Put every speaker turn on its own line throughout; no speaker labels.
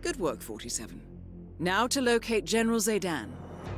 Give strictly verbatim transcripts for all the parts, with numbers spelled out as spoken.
Good work, forty-seven. Now to locate General Zaydan.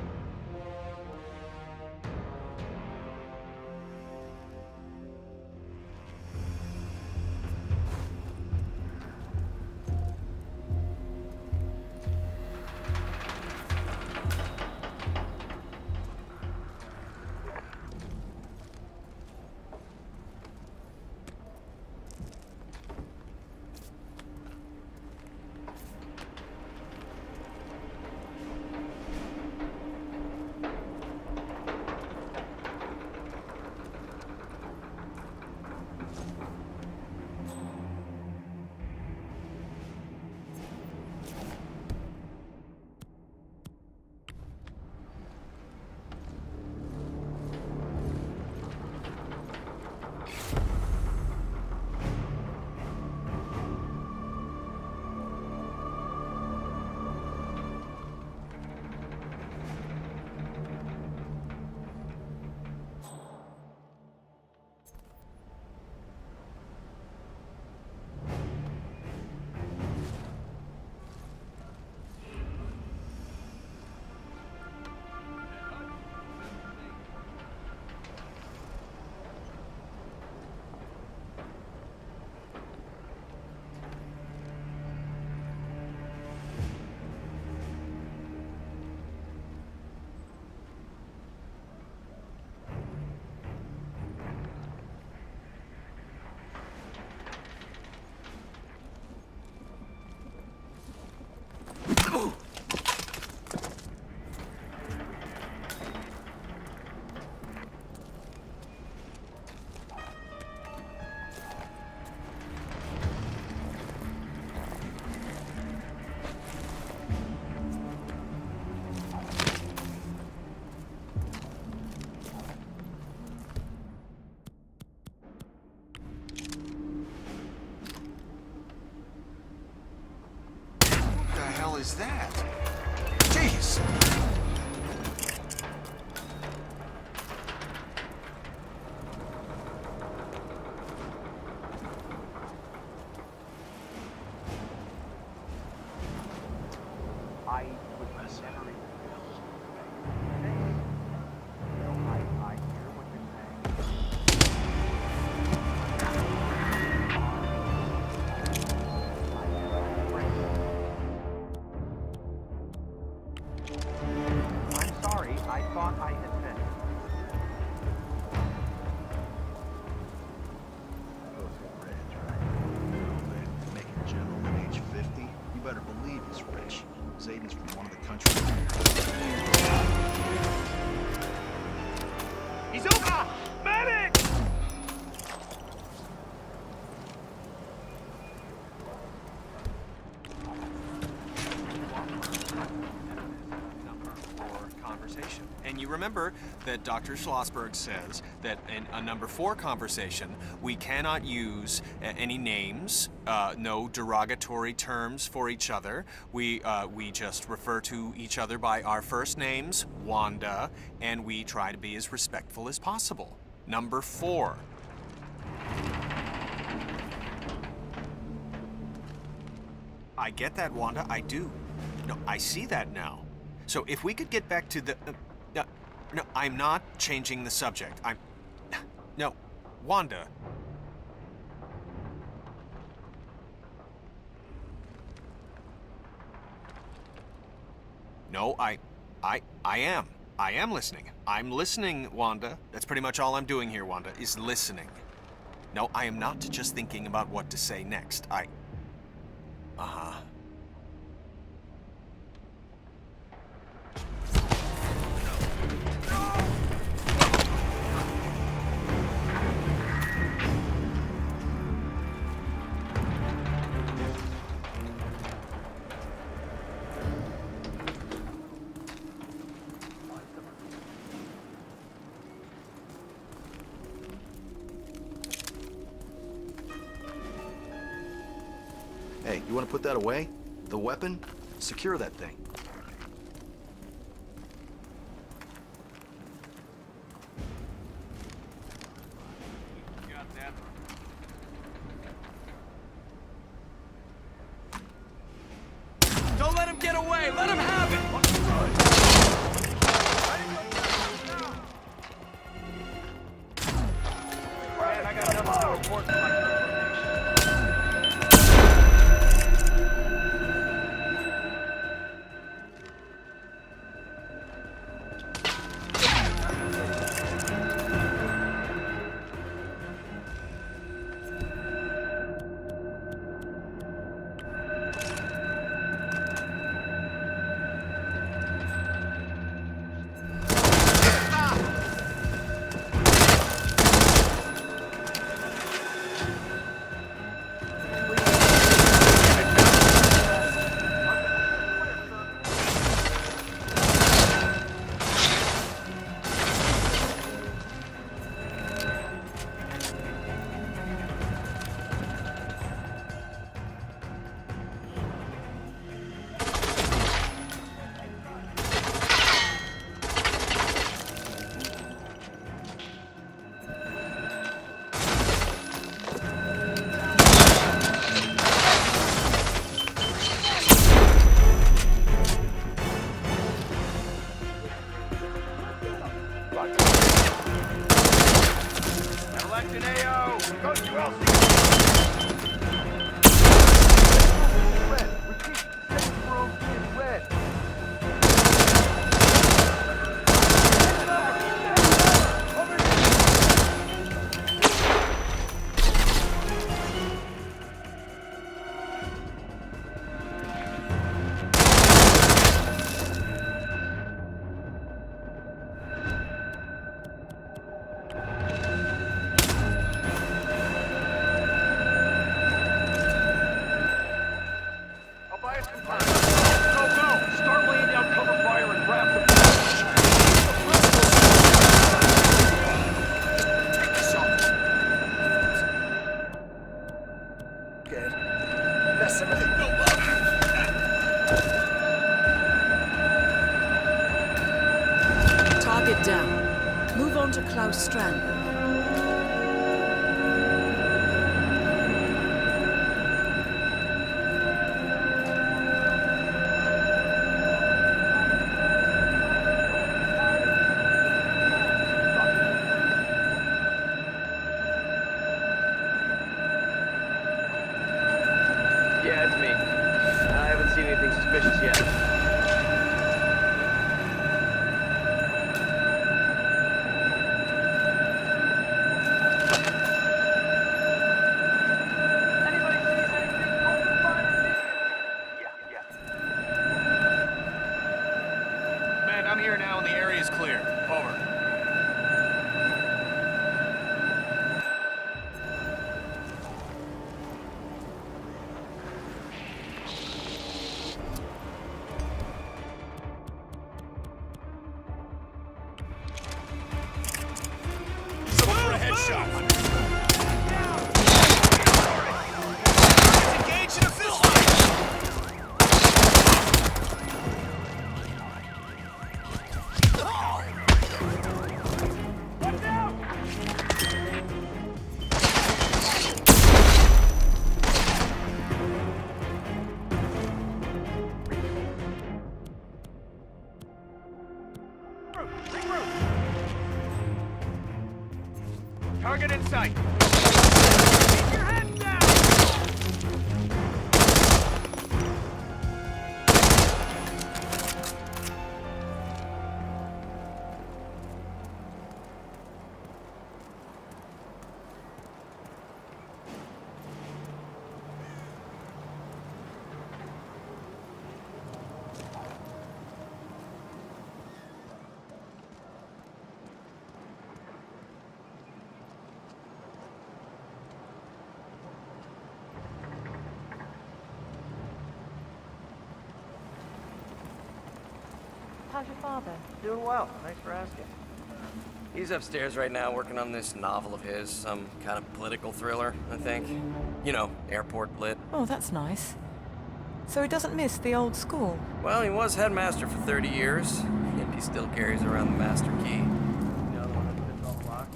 Is that? Jeez!
I would never even know. I, I hear what you're saying. I thought I had finished.
Those are rich, right? Making a general at age fifty? You better believe he's rich. Zaydan's from one of the countries.
He's over! Medic!
And you remember that Doctor Schlossberg says that in a number four conversation, we cannot use uh, any names, uh, no derogatory terms for each other. We, uh, we just refer to each other by our first names, Wanda, and we try to be as respectful as possible. Number four. I get that, Wanda, I do. No, I see that now. So if we could get back to the... Uh, No, no, I'm not changing the subject. I'm... No, Wanda. No, I... I... I am. I am listening. I'm listening, Wanda. That's pretty much all I'm doing here, Wanda, is listening. No, I am not just thinking about what to say next. I... Uh-huh.
Hey, you want to put that away? The weapon? Secure that thing.
okay. Let him have it.
Man, I got nothing to report to my Election A O! Go to L C! Red. Repeat. Safe room is red.
Target down. Move on to Klaus Strandberg.
Yeah, it's me. I haven't seen anything suspicious yet.
I'm here now and the area is clear. Over. Someone for a headshot. Engaged in a fist fight. Target in sight. Keep your head down.
How's your father?
Doing well, thanks for asking. He's upstairs right now working on this novel of his, some kind of political thriller, I think. You know, airport lit.
Oh, that's nice. So he doesn't miss the old school?
Well, he was headmaster for thirty years, and he still carries around the master key.
The other one that fits all the locks.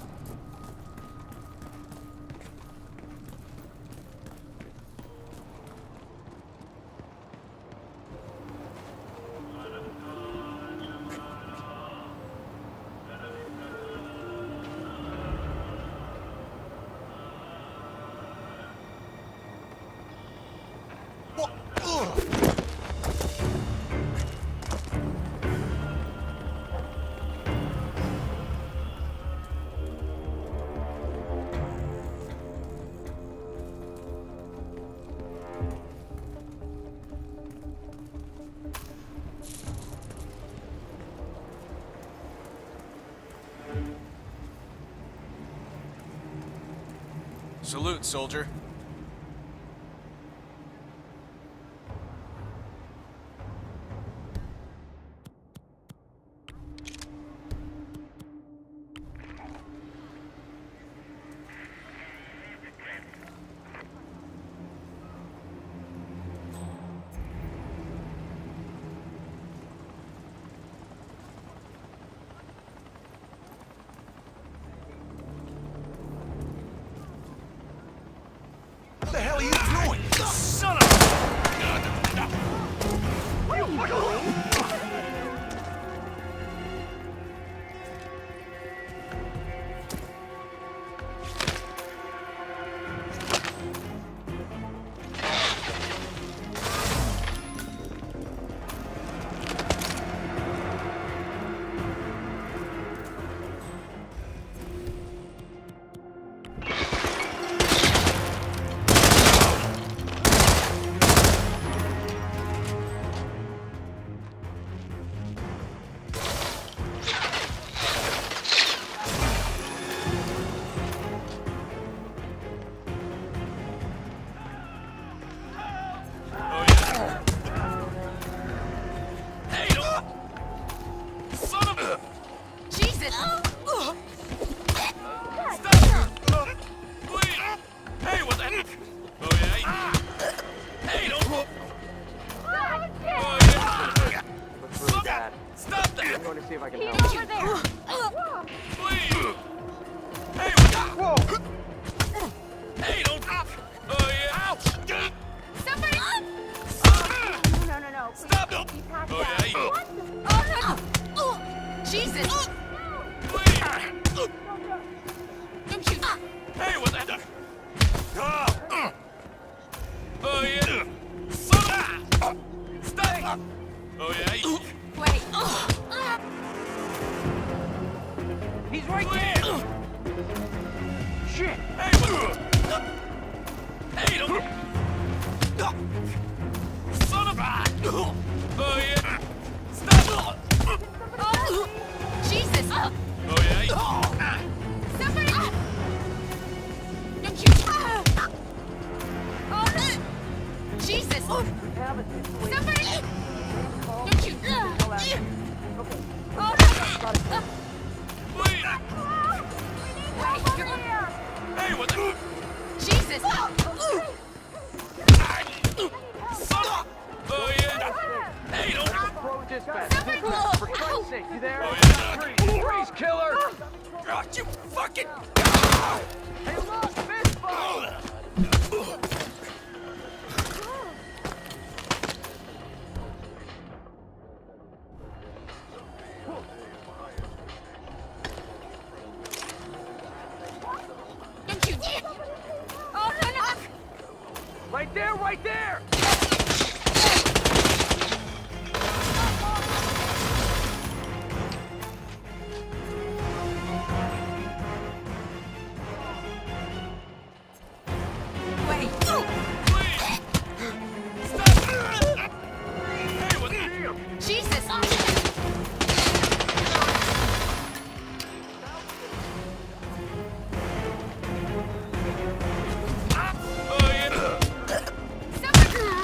Salute, soldier.
What the hell are you doing? Son of
see if I can help.
Over there!
Please! Hey,
Whoa!
hey, don't... Oh, yeah. Ouch!
Somebody! No, no, no.
Stop!
Be passed
Oh,
out.
yeah.
What the... Oh, no, no. Jesus!
Please!
Don't you...
Hey, what the... Oh, yeah. Son of... Stop! Oh, yeah.
Wait.
He's right there! Shit!
Hey, what... Hey, don't... Son of a... Oh, yeah. Stop!
Oh, Jesus!
Oh, yeah.
Somebody! Don't you... Oh, Jesus!
Have it.
Somebody! Don't you...
Okay.
Oh,
Please!
wait, come on.
Hey, what the...
Jesus!
Son of... Oh, yeah. Hey, don't...
Pro dispatch.
Somebody!
For Christ's sake, you there?
Oh, yeah.
Freeze, killer!
God, you fucking...
Hey, look! Fist fight!
Don't you... Oh, no, no!
Right there, right there!
Wait.
Please! Stop! Hey, what the...
Jesus!
Oh, yeah.
Somebody!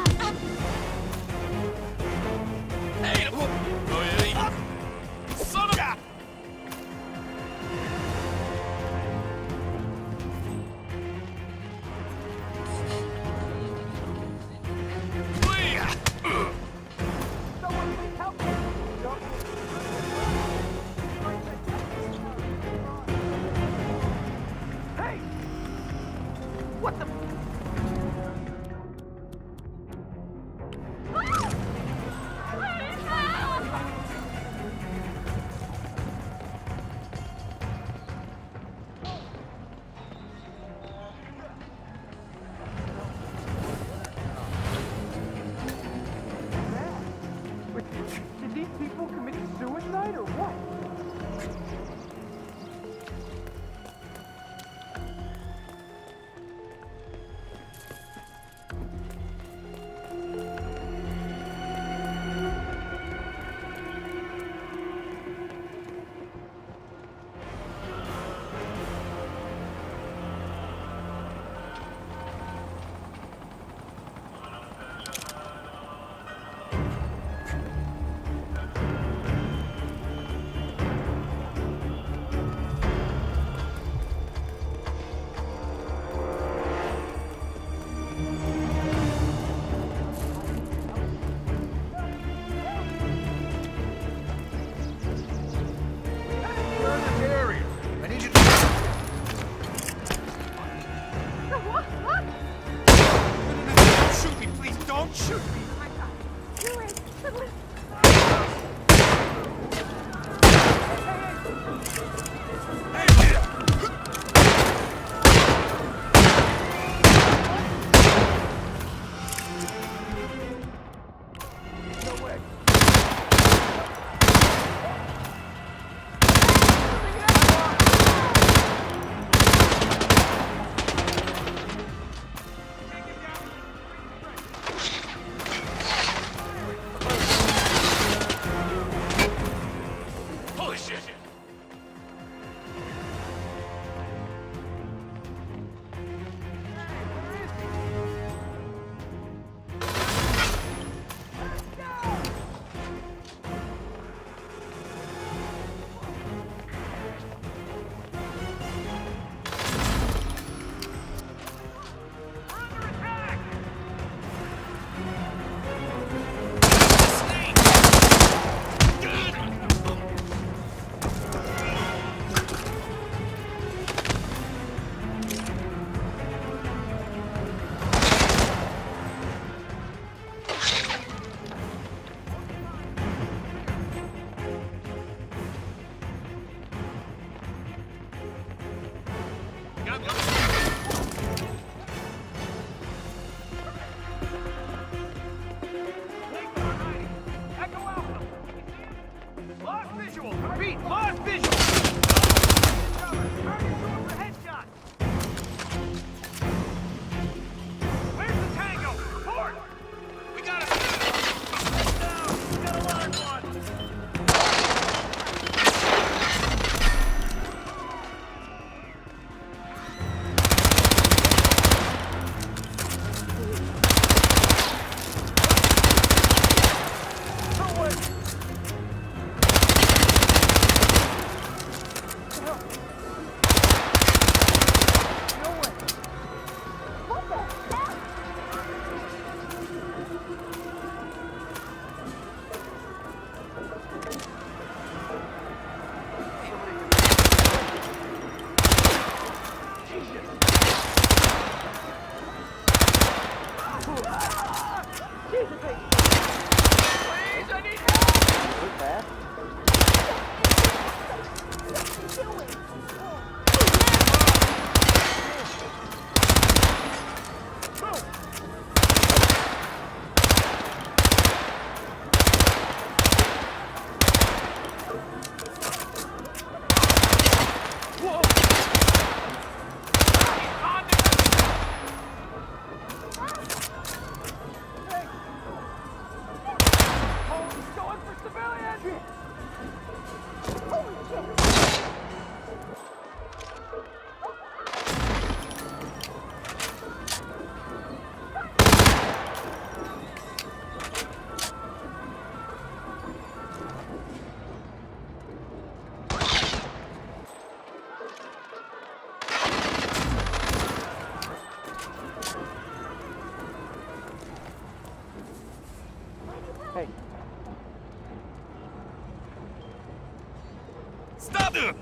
Stop him!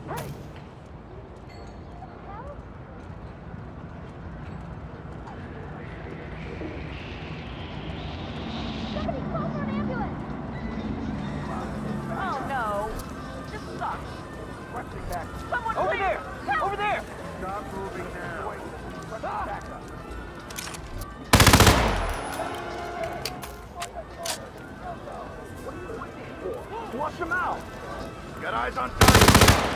Oh no. This sucks. Someone
Over
please,
there!
help!
Over there!
Stop moving now.
Stop! Flush him out!
Got eyes on target.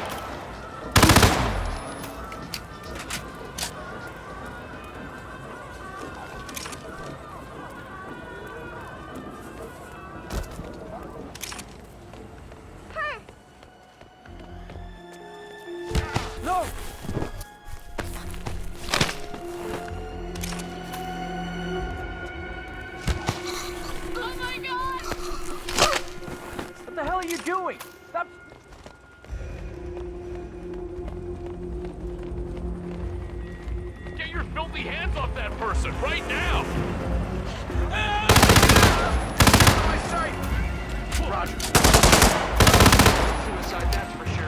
No!
Oh my god!
What the hell are you doing? Stop!
Get your filthy hands off that person right now!
My sight! Roger.
Suicide, that's for sure.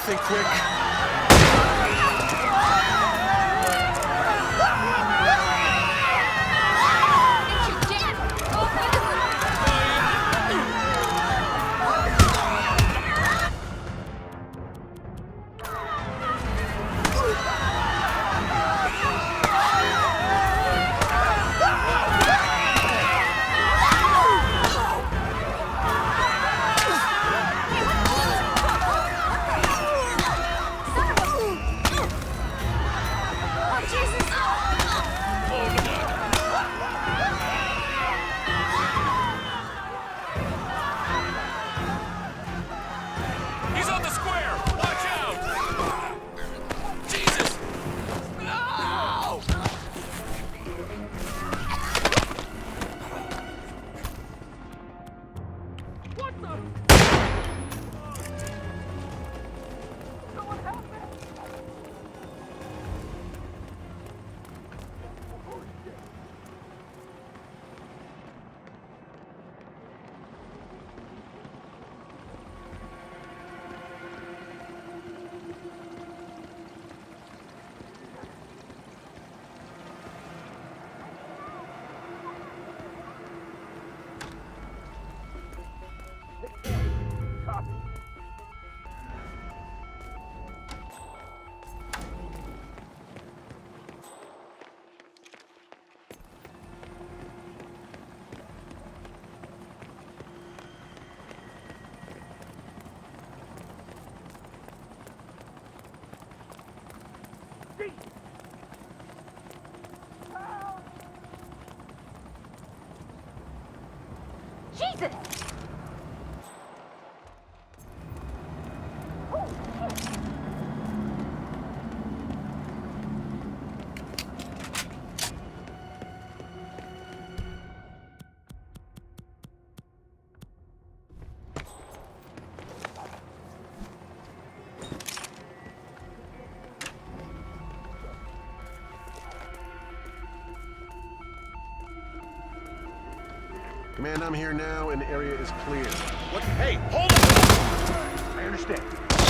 anything quick?
Jesus!
Command, I'm here now, and the area is clear.
What? Hey, hold it! I understand.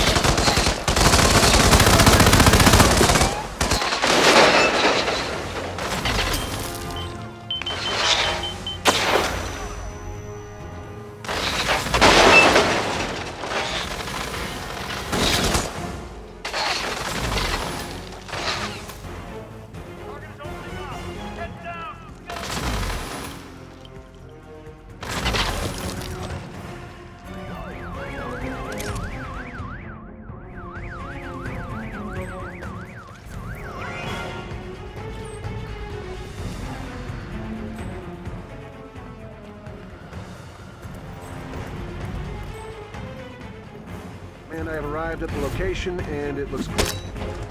And I have arrived at the location, and it looks clear.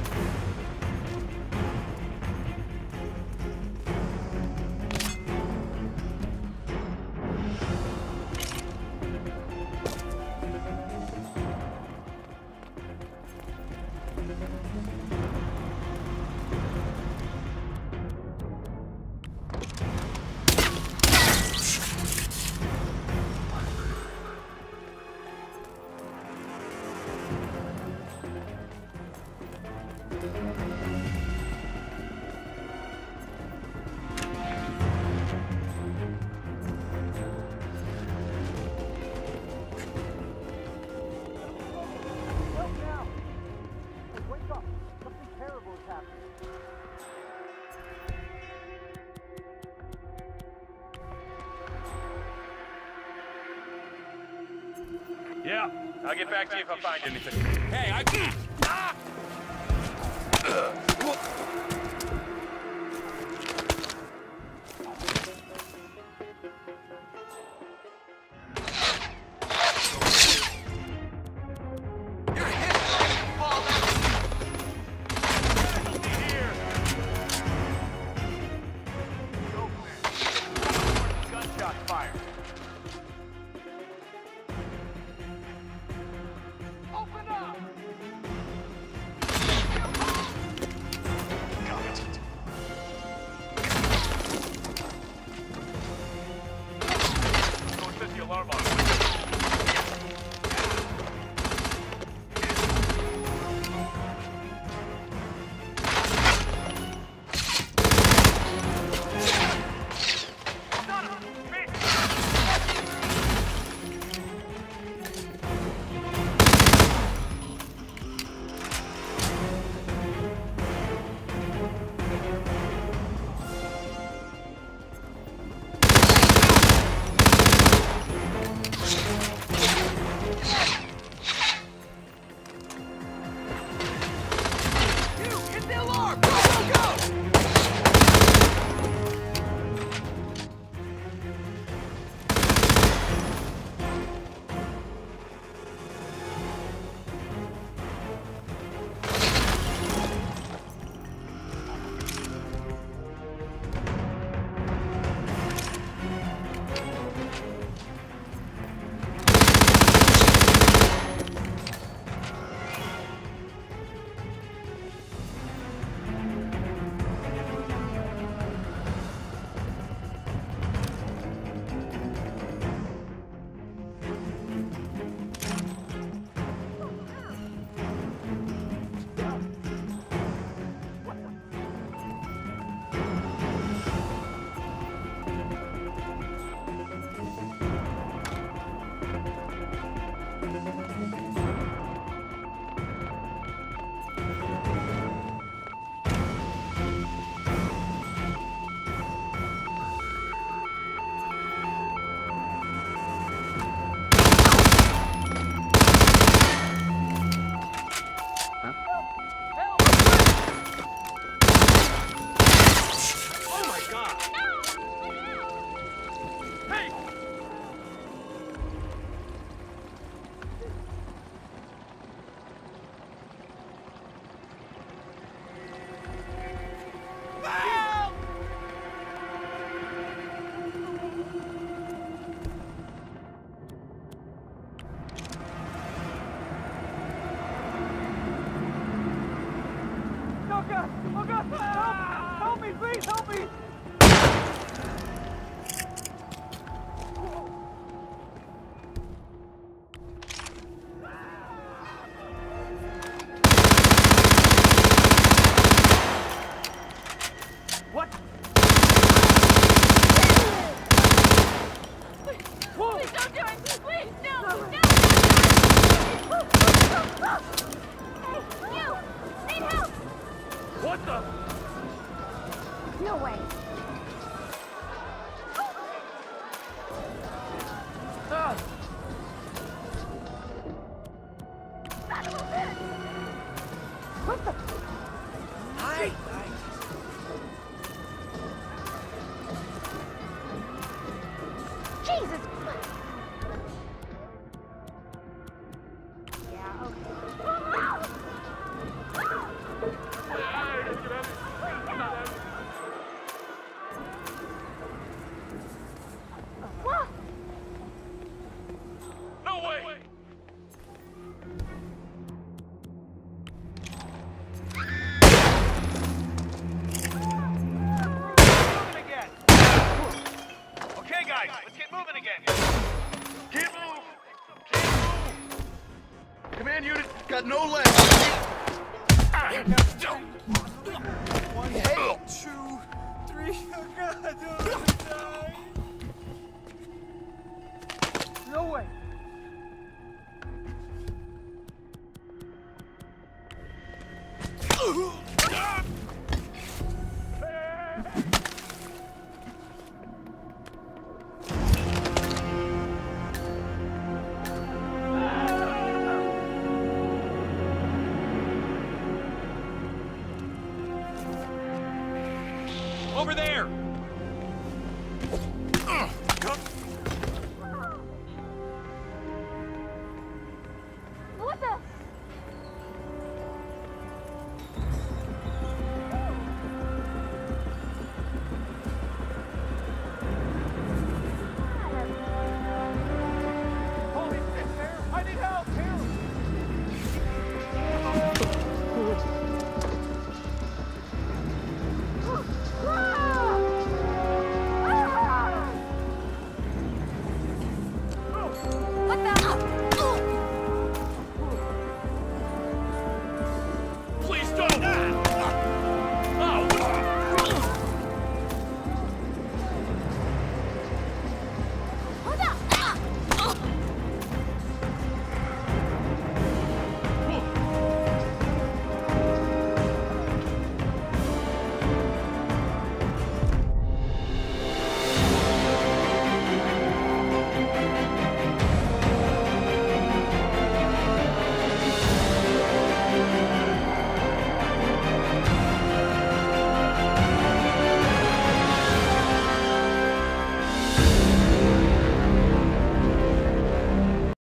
Yeah, I'll get back to you if I find anything. Hey, I... Ah!
Gunshot fire. Open up!
Jesus! Yeah, okay. What?
No way!
Moving again. Okay, guys, let's get moving again.
Can't move! Can't move! Command unit, got no legs!
One, hey. two, three. Oh God, don't die. No way.
Over there!